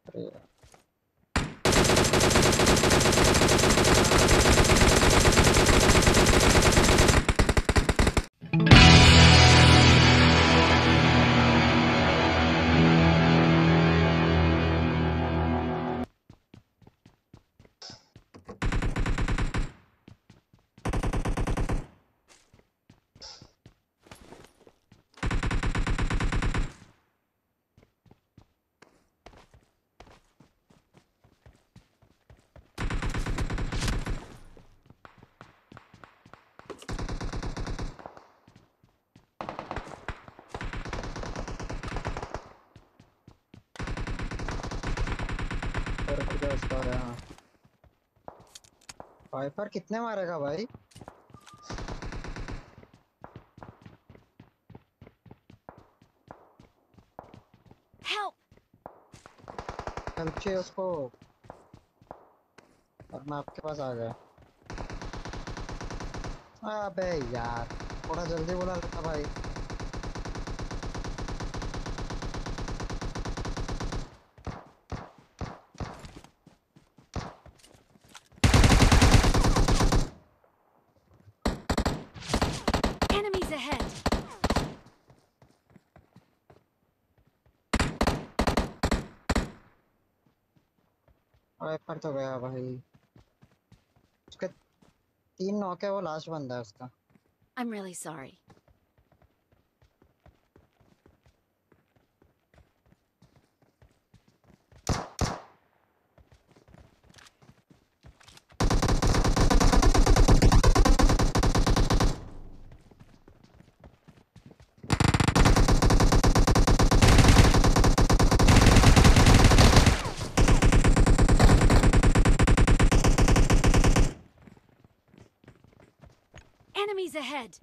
अरे यार, पर खुदा उसका है। हाँ, वाइपर कितने मारेगा भाई? Help! हेल्प चाहिए उसको और मैं आपके पास आ गया। अबे यार, थोड़ा जल्दी बुला लेता भाई। Enemies ahead! वाइपर तो गया भाई। उसके 3 नॉक है, वो लास्ट बंदा है उसका। I'm really sorry. Enemies ahead!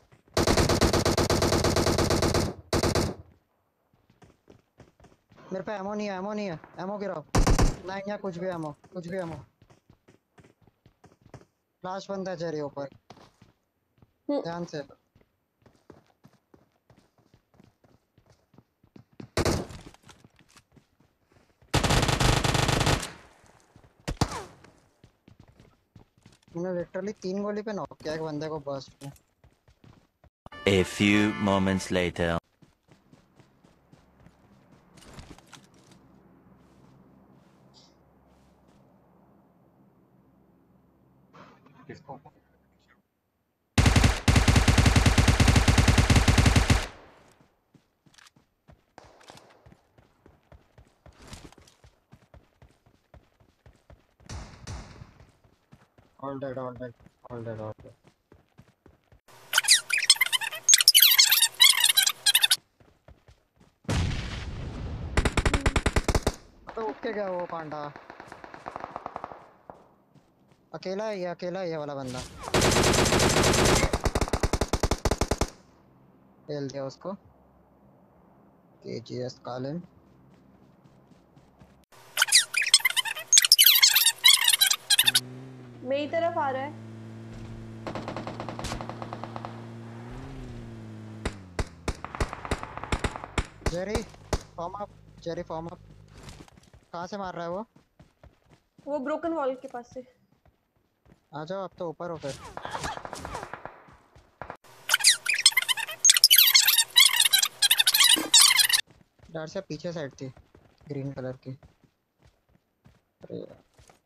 मेरे पे एमो नहीं है, एमो नहीं है, एमो गिराओ। नहीं यहाँ कुछ भी एमो, कुछ भी एमो। लास्ट बंदा है जेरी ऊपर, ध्यान से। मैंने लिटरली 3 गोली पे नॉक किया एक बंदे को बर्स्ट में। A few moments later. किसको? All dead, all dead, all dead, all dead. अबे उठ के गया वो पांडा। अकेला ही है, अकेला ही है वाला बंदा। खेल दिया उसको। केजीएस कालिन। मेरी तरफ आ रहा है। Jerry form up, Jerry form up. कहाँ से मार रहा है वो? वो ब्रोकन वॉल के पास से। आ जाओ, अब तो ऊपर हो फिर। डर से पीछे साइड थी, ग्रीन कलर की। अरे यार।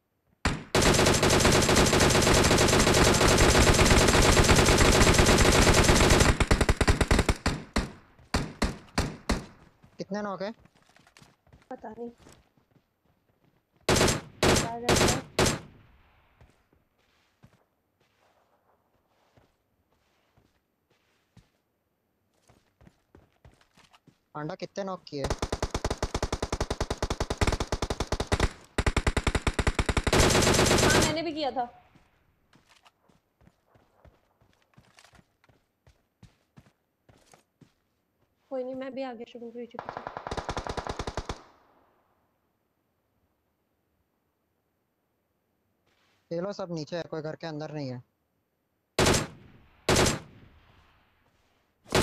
कितने नॉक है? पता नहीं, बता जाता है। पांडा कितने नॉक किए? हाँ मैंने भी किया था। कोई नहीं, मैं भी आगे शुरू हुई चुकी थी। ये लो, सब नीचे है, कोई घर के अंदर नहीं है।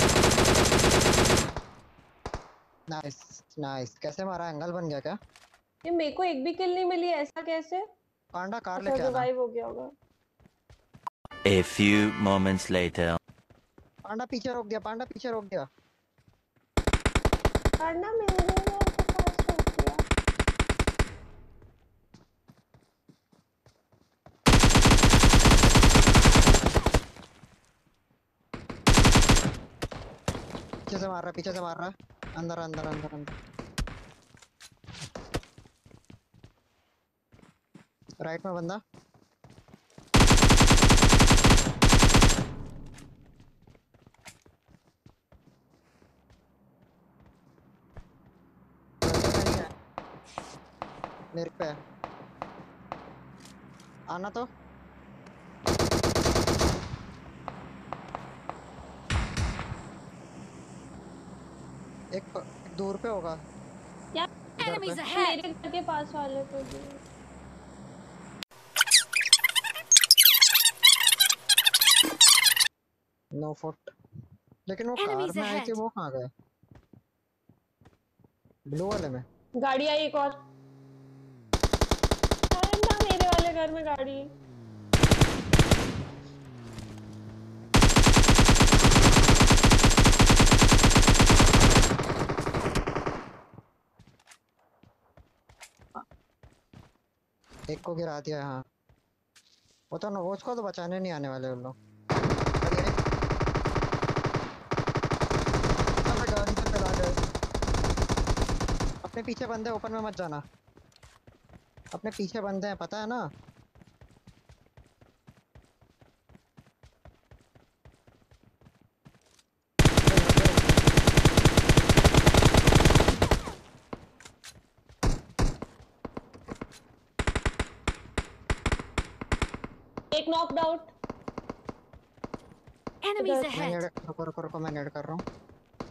Nice nice. कैसे मारा? एंगल बन गया क्या? ये मेरे को एक भी किल नहीं मिली, ऐसा कैसे? पांडा कार अच्छा लेके आना। रिवाइव हो गया होगा। A few moments later. पांडा पीछे रोक दिया, पांडा पीछे रोक दिया। पांडा मेरे को पास रोक दिया। पीछे से मार रहा है, पीछे से मार रहा है। अंदर अंदर अंदर अंदर। राइट में बंदा। नहीं है, मेरे पे है। आना तो। एक दूर पे होगा यार इधर पे। Enemies ahead! मेरे घर के पास वाले पे भी। No foot. लेकिन वो कार Enemies में आई थी, ahead! वो कहाँ गए? ब्लू वाले में। गाड़ी आई एक और। पांडा मेरे वाले घर में गाड़ी। एक को गिरा दिया। हाँ वो तो वो उसको तो बचाने नहीं आने वाले उन लोग। अरे गाड़ी से चला गए। अपने पीछे बंदे, ओपन में मत जाना। अपने पीछे बंदे हैं, पता है ना। एक नॉकड आउट। Enemies इधर। मैं ahead! रुको रुको रुको, मैं नेड कर रहा हूँ।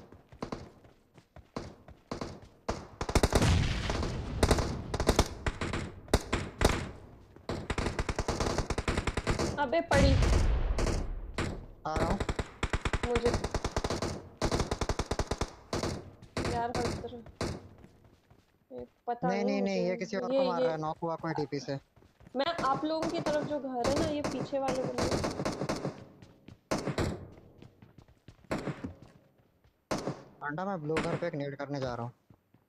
अबे पड़ी आ रहा हूँ। मुझे। यार हर तरह पता नहीं नहीं नहीं नहीं, ये किसी मुझे। और को मार रहा है, नॉक हुआ कोई टीपी से। मैं आप लोगों की तरफ जो घर है ना, ये पीछे वाले बंदे। पांडा मैं ब्लू घर पे एक नेड करने जा रहा हूँ।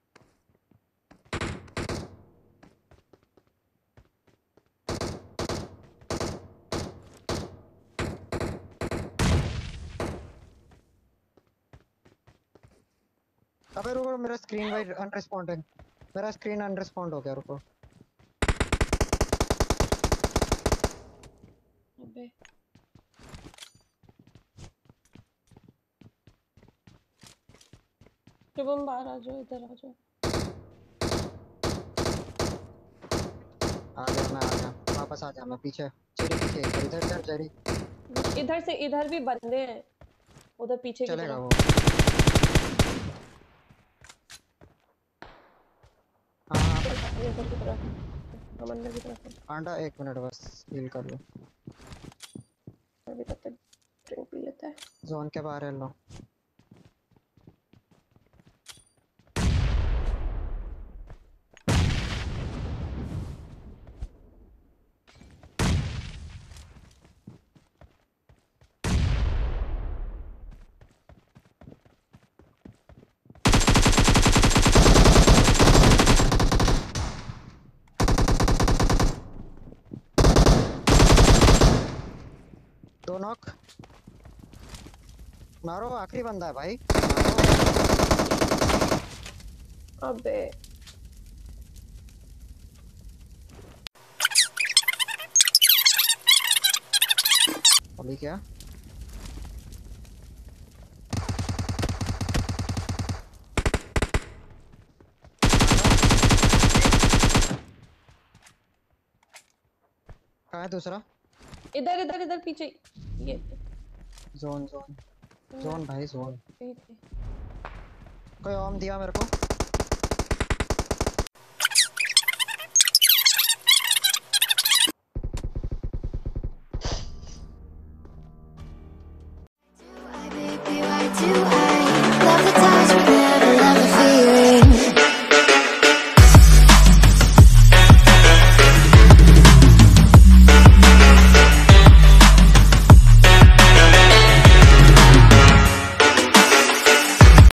अबे रुको, मेरा स्क्रीन भाई अनरिस्पॉन्डिंग। मेरा स्क्रीन अनरिस्पॉन्ड हो गया, रुको। अबे शुभम बाहर आ जाओ, इधर आ जाओ। आ गया, मैं आ गया। वापस आ गया मैं पीछे। जेरी पीछे, इधर इधर इधर जेरी। इधर से इधर भी बंदे हैं, उधर पीछे की चलेगा तरफ। वो। हाँ हाँ इधर की तरफ। हम अंदर की तरफ है। पांडा 1 मिनट बस हील कर लो। अभी तब तक ड्रिंक पी लेता है। जोन के बाहर है लो। दो नॉक। मारो, आखिरी बंदा है भाई, मारो। अबे अभी क्या? कहाँ है दूसरा? इधर इधर इधर पीछे। ये जोन जोन जोन भाई जोन। यही थे। कोई ऑम दिया मेरे को।